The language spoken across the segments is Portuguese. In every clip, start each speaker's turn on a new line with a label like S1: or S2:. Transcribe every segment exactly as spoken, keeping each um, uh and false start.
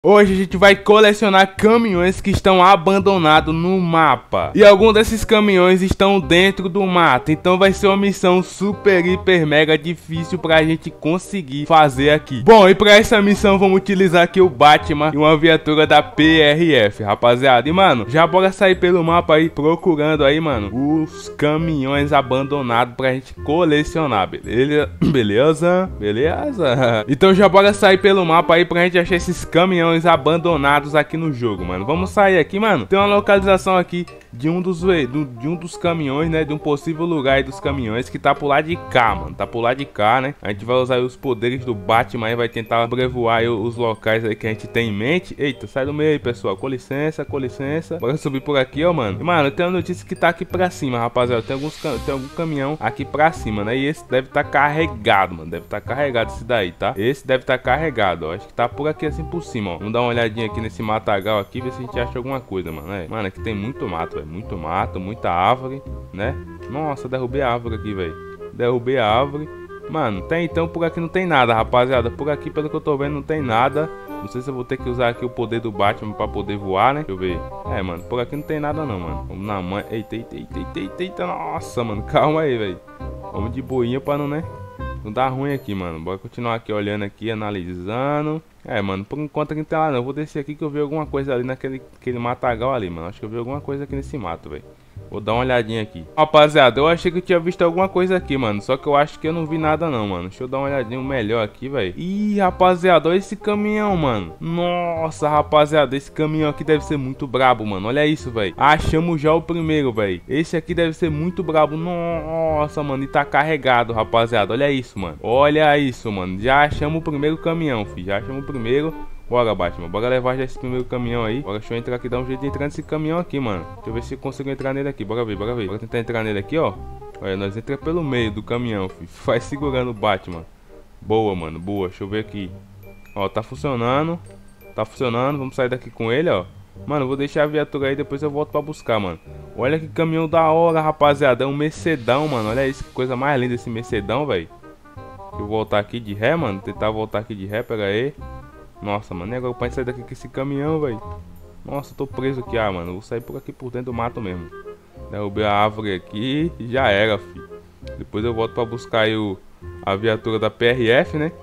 S1: Hoje a gente vai colecionar caminhões que estão abandonados no mapa. E alguns desses caminhões estão dentro do mato. Então vai ser uma missão super, hiper, mega difícil pra gente conseguir fazer aqui. Bom, e pra essa missão vamos utilizar aqui o Batman e uma viatura da P R F, rapaziada. E mano, já bora sair pelo mapa aí procurando aí, mano, os caminhões abandonados pra gente colecionar, beleza? Beleza? Beleza? Então já bora sair pelo mapa aí pra gente achar esses caminhões abandonados aqui no jogo, mano. Vamos sair aqui, mano. Tem uma localização aqui de um dos do, de um dos caminhões, né? De um possível lugar aí dos caminhões que tá por lá de cá, mano. Tá por lá de cá, né? A gente vai usar aí os poderes do Batman e vai tentar sobrevoar aí os locais aí que a gente tem em mente. Eita, sai do meio aí, pessoal. Com licença, com licença. Bora subir por aqui, ó, mano. E, mano, eu tenho uma notícia que tá aqui pra cima, rapaziada. Tem alguns tem algum caminhão aqui pra cima, né? E esse deve estar tá carregado, mano. Deve estar tá carregado esse daí, tá? Esse deve estar tá carregado, ó. Acho que tá por aqui assim por cima, ó. Vamos dar uma olhadinha aqui nesse matagal aqui, ver se a gente acha alguma coisa, mano. É, mano, aqui tem muito mato, velho. Muito mato, muita árvore, né? Nossa, derrubei a árvore aqui, velho. Derrubei a árvore. Mano, tem então por aqui não tem nada, rapaziada. Por aqui, pelo que eu tô vendo, não tem nada. Não sei se eu vou ter que usar aqui o poder do Batman pra poder voar, né? Deixa eu ver. É, mano, por aqui não tem nada não, mano. Vamos na mãe. Eita, eita, eita, eita, eita, eita. Nossa, mano, calma aí, velho. Vamos de boinha pra não, né? Não dá ruim aqui, mano. Bora continuar aqui olhando aqui, analisando. É, mano, por enquanto aqui não tem lá não. Eu vou descer aqui que eu vi alguma coisa ali naquele aquele matagal ali, mano. Acho que eu vi alguma coisa aqui nesse mato, velho. Vou dar uma olhadinha aqui. Rapaziada, eu achei que eu tinha visto alguma coisa aqui, mano. Só que eu acho que eu não vi nada não, mano. Deixa eu dar uma olhadinha melhor aqui, velho. Ih, rapaziada, olha esse caminhão, mano. Nossa, rapaziada, esse caminhão aqui deve ser muito brabo, mano. Olha isso, velho. Achamos já o primeiro, velho. Esse aqui deve ser muito brabo. Nossa, mano, e tá carregado, rapaziada. Olha isso, mano. Olha isso, mano. Já achamos o primeiro caminhão, filho. Já achamos o primeiro. Bora, Batman, bora levar já esse primeiro caminhão aí. Bora, deixa eu entrar aqui, dar um jeito de entrar nesse caminhão aqui, mano. Deixa eu ver se eu consigo entrar nele aqui. Bora ver, bora ver. Bora tentar entrar nele aqui, ó. Olha, nós entramos pelo meio do caminhão, filho. Vai segurando o Batman. Boa, mano, boa. Deixa eu ver aqui. Ó, tá funcionando. Tá funcionando. Vamos sair daqui com ele, ó. Mano, eu vou deixar a viatura aí, depois eu volto pra buscar, mano. Olha que caminhão da hora, rapaziada. É um Mercedão, mano. Olha isso, que coisa mais linda esse Mercedão, velho. Deixa eu voltar aqui de ré, mano. Tentar voltar aqui de ré, pega aí. Nossa, mano, e agora pra gente sair daqui com esse caminhão, velho? Nossa, tô preso aqui, ah, mano. Vou sair por aqui por dentro do mato mesmo. Derrubei a árvore aqui e já era, filho. Depois eu volto pra buscar aí o, a viatura da P R F, né?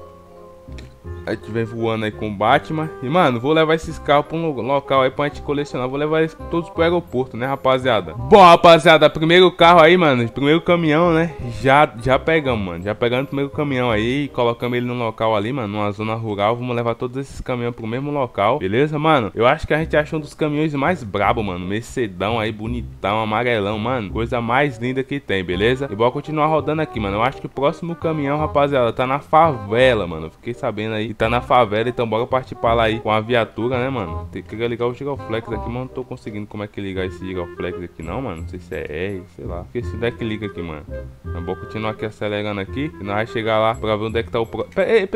S1: A gente vem voando aí com o Batman. E, mano, vou levar esses carros pra um local aí pra gente colecionar. Vou levar eles todos pro aeroporto, né, rapaziada? Bom, rapaziada, primeiro carro aí, mano. Primeiro caminhão, né? Já, já pegamos, mano. Já pegamos o primeiro caminhão aí. Colocamos ele no local ali, mano. Numa zona rural. Vamos levar todos esses caminhões pro mesmo local. Beleza, mano? Eu acho que a gente achou um dos caminhões mais brabo, mano. Mercedão aí, bonitão, amarelão, mano. Coisa mais linda que tem, beleza? E bora continuar rodando aqui, mano. Eu acho que o próximo caminhão, rapaziada, tá na favela, mano. Fiquei sabendo aí. Tá na favela, então bora partir pra lá aí com a viatura, né, mano? Tem que ligar o giroflex aqui, mas não tô conseguindo como é que ligar esse giroflex aqui não, mano. Não sei se é R, sei lá. Porque se der que liga aqui, mano. Eu vou continuar aqui acelerando aqui e nós vamos chegar lá pra ver onde é que tá o próximo.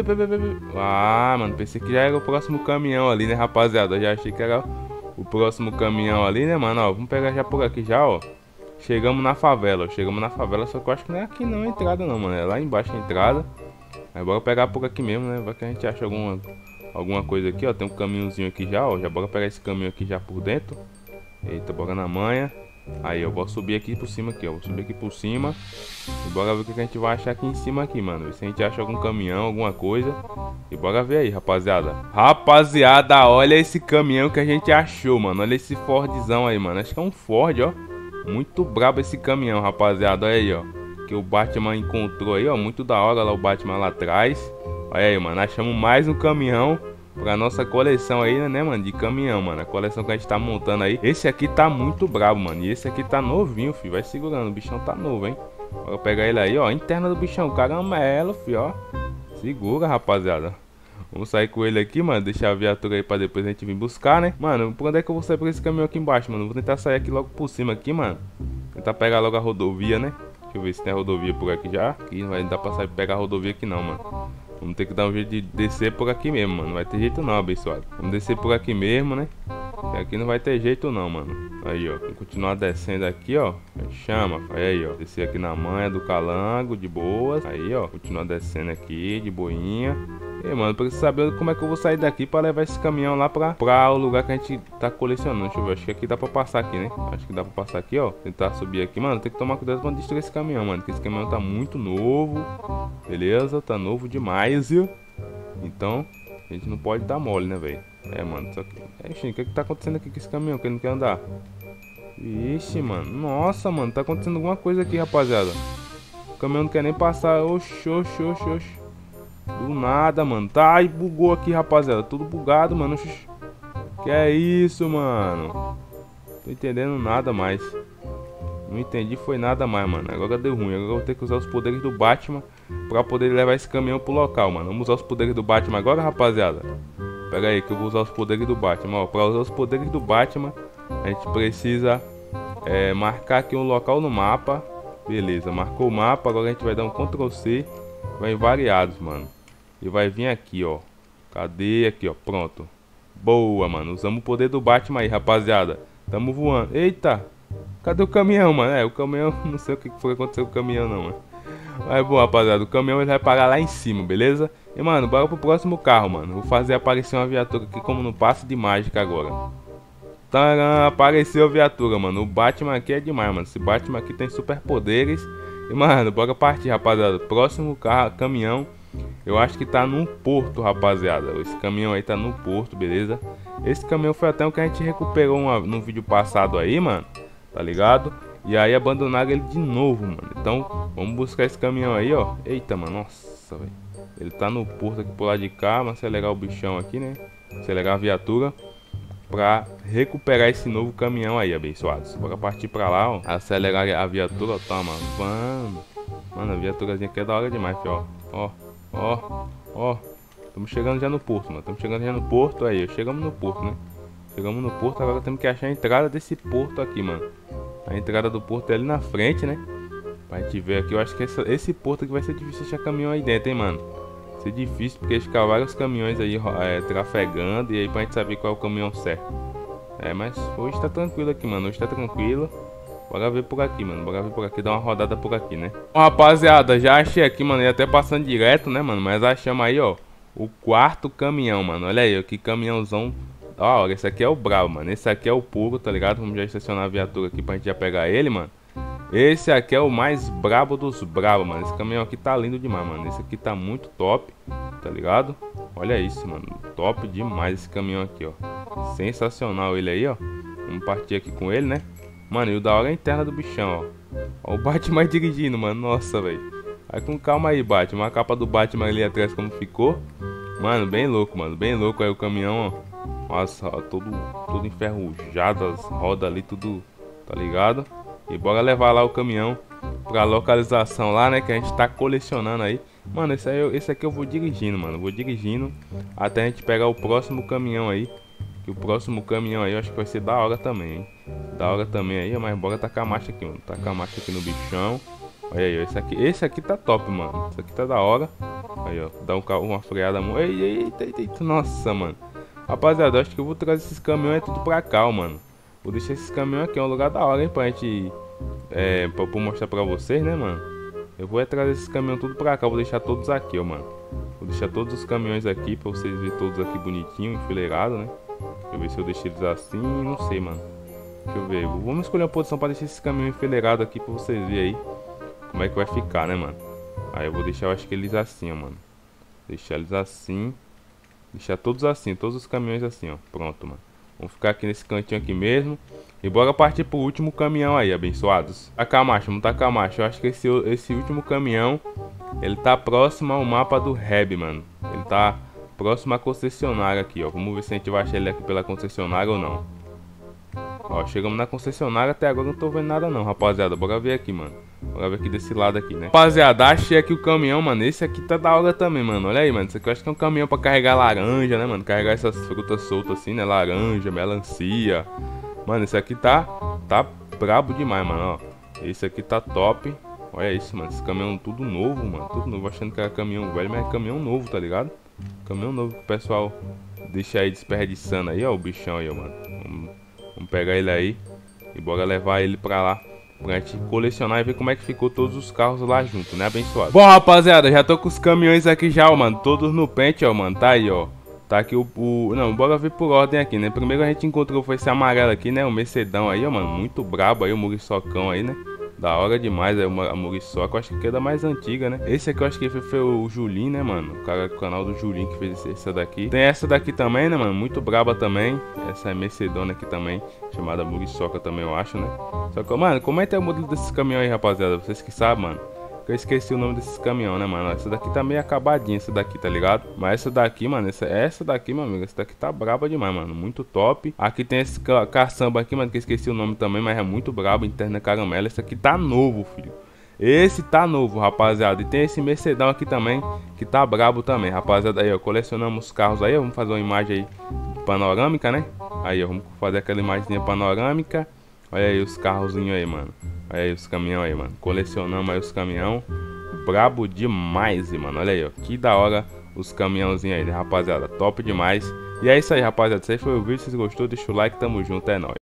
S1: Ah, mano, pensei que já era o próximo caminhão ali, né, rapaziada? Eu já achei que era o próximo caminhão ali, né, mano? Ó, vamos pegar já por aqui já, ó. Chegamos na favela, ó. Chegamos na favela, só que eu acho que não é aqui não a entrada não, mano. É lá embaixo a entrada. Aí bora pegar por aqui mesmo, né? Vai que a gente acha alguma, alguma coisa aqui, ó. Tem um caminhozinho aqui já, ó. Já bora pegar esse caminho aqui já por dentro. Eita, bora na manha. Aí, ó. Vou subir aqui por cima aqui, ó. Vou subir aqui por cima. E bora ver o que a gente vai achar aqui em cima aqui, mano. Ver se a gente acha algum caminhão, alguma coisa. E bora ver aí, rapaziada. Rapaziada, olha esse caminhão que a gente achou, mano. Olha esse Fordzão aí, mano. Acho que é um Ford, ó. Muito brabo esse caminhão, rapaziada. Olha aí, ó. Que o Batman encontrou aí, ó, muito da hora lá o Batman lá atrás. Olha aí, mano, achamos mais um caminhão pra nossa coleção aí, né, mano, de caminhão, mano. A coleção que a gente tá montando aí. Esse aqui tá muito brabo, mano, e esse aqui tá novinho, filho. Vai segurando, o bichão tá novo, hein. Bora pegar ele aí, ó, interna do bichão, caramelo, filho, ó. Segura, rapaziada. Vamos sair com ele aqui, mano, deixar a viatura aí pra depois a gente vir buscar, né. Mano, por onde é que eu vou sair por esse caminhão aqui embaixo, mano? Vou tentar sair aqui logo por cima aqui, mano. Tentar pegar logo a rodovia, né. Deixa eu ver se tem a rodovia por aqui já. Aqui não vai dar pra sair pegar a rodovia aqui não, mano. Vamos ter que dar um jeito de descer por aqui mesmo, mano. Não vai ter jeito não, abençoado. Vamos descer por aqui mesmo, né? E aqui não vai ter jeito não, mano. Aí, ó. Vamos continuar descendo aqui, ó. Chama. Aí, ó. Descer aqui na manha do calango, de boas. Aí, ó. Continuar descendo aqui, de boinha. E, mano, preciso saber como é que eu vou sair daqui pra levar esse caminhão lá pra, pra o lugar que a gente tá colecionando. Deixa eu ver, acho que aqui dá pra passar aqui, né? Acho que dá pra passar aqui, ó. Tentar subir aqui, mano. Tem que tomar cuidado pra não destruir esse caminhão, mano. Porque esse caminhão tá muito novo. Beleza? Tá novo demais, viu? Então, a gente não pode dar mole, né, velho? É, mano, só que... É, Xinho, o que que tá acontecendo aqui com esse caminhão que ele não quer andar? Ixi, mano. Nossa, mano, tá acontecendo alguma coisa aqui, rapaziada. O caminhão não quer nem passar. Oxi, oxi, oxi, oxi. Do nada, mano. Tá, e bugou aqui, rapaziada. Tudo bugado, mano. Oxi. Que é isso, mano? Tô entendendo nada mais. Não entendi, foi nada mais, mano. Agora deu ruim. Agora eu vou ter que usar os poderes do Batman pra poder levar esse caminhão pro local, mano. Vamos usar os poderes do Batman agora, rapaziada. Pera aí que eu vou usar os poderes do Batman. Ó, pra usar os poderes do Batman, a gente precisa é, marcar aqui um local no mapa. Beleza, marcou o mapa. Agora a gente vai dar um control C. Vai em variados, mano. E vai vir aqui, ó. Cadê? Aqui, ó. Pronto. Boa, mano. Usamos o poder do Batman aí, rapaziada. Tamo voando. Eita. Cadê o caminhão, mano? É, o caminhão... Não sei o que foi que aconteceu com o caminhão, não, mano. Mas, bom, rapaziada. O caminhão ele vai parar lá em cima, beleza? E, mano, bora pro próximo carro, mano. Vou fazer aparecer uma viatura aqui como no passe de mágica agora. Taran, apareceu a viatura, mano. O Batman aqui é demais, mano. Esse Batman aqui tem superpoderes. E, mano, bora partir, rapaziada. Próximo carro, caminhão. Eu acho que tá num porto, rapaziada. Esse caminhão aí tá no porto, beleza? Esse caminhão foi até o que a gente recuperou uma, no vídeo passado aí, mano. Tá ligado? E aí abandonaram ele de novo, mano. Então, vamos buscar esse caminhão aí, ó. Eita, mano, nossa, velho. Ele tá no porto aqui por lá de cá. Mas acelerar o bichão aqui, né? Acelerar a viatura pra recuperar esse novo caminhão aí, abençoados. Bora partir pra lá, ó. Acelerar a viatura, ó. Toma, vamos. Mano, a viaturazinha aqui é da hora demais, ó. Ó, ó, ó. Estamos chegando já no porto, mano. Estamos chegando já no porto aí. Chegamos no porto, né? Chegamos no porto, agora temos que achar a entrada desse porto aqui, mano. A entrada do porto é ali na frente, né? Pra gente ver aqui. Eu acho que esse, esse porto aqui vai ser difícil achar caminhão aí dentro, hein, mano. Vai ser difícil porque eles ficar vários caminhões aí é, trafegando. E aí pra gente saber qual é o caminhão certo. É, mas hoje tá tranquilo aqui, mano. Hoje tá tranquilo. Bora ver por aqui, mano. Bora ver por aqui, dar uma rodada por aqui, né? Bom, rapaziada, já achei aqui, mano. Ia até passando direto, né, mano? Mas achamos aí, ó, o quarto caminhão, mano. Olha aí, ó, que caminhãozão. Ó, esse aqui é o brabo, mano. Esse aqui é o puro, tá ligado? Vamos já estacionar a viatura aqui pra gente já pegar ele, mano. Esse aqui é o mais brabo dos brabos, mano. Esse caminhão aqui tá lindo demais, mano. Esse aqui tá muito top, tá ligado? Olha isso, mano. Top demais esse caminhão aqui, ó. Sensacional ele aí, ó. Vamos partir aqui com ele, né? Mano, e o da hora é a interna do bichão, ó. Ó o Batman dirigindo, mano. Nossa, velho. Vai com calma aí, Batman. A capa do Batman ali atrás como ficou. Mano, bem louco, mano. Bem louco aí o caminhão, ó. Nossa, ó, todo, todo enferrujado. As rodas ali, tudo, tá ligado? E bora levar lá o caminhão pra localização lá, né? Que a gente tá colecionando aí. Mano, esse, aí, esse aqui eu vou dirigindo, mano. Vou dirigindo até a gente pegar o próximo caminhão aí. Que o próximo caminhão aí eu acho que vai ser da hora também, hein? Da hora também aí, mas bora tacar a marcha aqui, mano. Tacar a marcha aqui no bichão. Olha aí, ó, esse aqui, esse aqui tá top, mano. Esse aqui tá da hora. Aí, ó, dá um, uma freada. Ei, eita, eita, eita, nossa, mano. Rapaziada, eu acho que eu vou trazer esses caminhões tudo pra cá, ó, mano. Vou deixar esses caminhões aqui, é um lugar da hora, hein, pra gente... É, pra, pra mostrar pra vocês, né, mano. Eu vou é trazer esses caminhões tudo pra cá, vou deixar todos aqui, ó, mano. Vou deixar todos os caminhões aqui pra vocês verem todos aqui bonitinho, enfileirado, né. Deixa eu ver se eu deixo eles assim, não sei, mano. Deixa eu ver, vamos escolher uma posição pra deixar esses caminhões enfileirados aqui pra vocês verem aí como é que vai ficar, né, mano. Aí eu vou deixar, eu acho que eles assim, ó, mano. Deixar eles assim. Deixar todos assim, todos os caminhões assim, ó. Pronto, mano. Vamos ficar aqui nesse cantinho aqui mesmo. E bora partir pro último caminhão aí, abençoados. Tacar a marcha, vamos tacar a marcha. Eu acho que esse, esse último caminhão, ele tá próximo ao mapa do Reb, mano. Ele tá próximo à concessionária aqui, ó. Vamos ver se a gente vai achar ele aqui pela concessionária ou não. Ó, chegamos na concessionária, até agora não tô vendo nada não, rapaziada. Bora ver aqui, mano. Bora ver aqui desse lado aqui, né? Rapaziada, achei aqui o caminhão, mano. Esse aqui tá da hora também, mano. Olha aí, mano. Esse aqui eu acho que é um caminhão pra carregar laranja, né, mano? Carregar essas frutas soltas assim, né? Laranja, melancia. Mano, esse aqui tá, tá brabo demais, mano, ó. Esse aqui tá top. Olha isso, mano. Esse caminhão tudo novo, mano. Tudo novo, achando que era caminhão velho, mas é caminhão novo, tá ligado? Caminhão novo que o pessoal deixa aí desperdiçando aí, ó. O bichão aí, ó, mano. Vamos, vamos pegar ele aí e bora levar ele pra lá, Pra gente colecionar e ver como é que ficou todos os carros lá junto, né, abençoado? Bom, rapaziada, já tô com os caminhões aqui já, ó, mano. Todos no pente, ó, mano. Tá aí, ó. Tá aqui o, o... Não, bora ver por ordem aqui, né? Primeiro a gente encontrou foi esse amarelo aqui, né? O Mercedão aí, ó, mano. Muito brabo aí, o Muriçocão aí, né? Da hora demais aí, a Muriçoca. Eu acho que é da mais antiga, né? Esse aqui eu acho que foi, foi o Julinho, né, mano? O cara do canal do Julinho que fez essa daqui. Tem essa daqui também, né, mano? Muito braba também. Essa é Mercedona aqui também. Chamada Muriçoca também, eu acho, né? Só que, mano, comenta aí o modelo desses caminhões aí, rapaziada. Vocês que sabem, mano. Eu esqueci o nome desses caminhões, né, mano? Essa daqui tá meio acabadinha, essa daqui, tá ligado? Mas essa daqui, mano, essa, essa daqui, meu amigo, essa daqui tá braba demais, mano. Muito top. Aqui tem esse ca caçamba aqui, mano, que eu esqueci o nome também, mas é muito brabo. Interna caramelo. Esse aqui tá novo, filho. Esse tá novo, rapaziada. E tem esse Mercedão aqui também, que tá brabo também, rapaziada. Aí, ó, colecionamos os carros aí, ó. Vamos fazer uma imagem aí panorâmica, né? Aí, ó, vamos fazer aquela imagem panorâmica. Olha aí os carrozinhos aí, mano. Olha aí os caminhões aí, mano. Colecionamos aí os caminhão. Brabo demais, mano. Olha aí, ó. Que da hora os caminhãozinhos aí, né, rapaziada? Top demais. E é isso aí, rapaziada. Se aí foi o vídeo, se vocês gostou, deixa o like. Tamo junto, é nóis.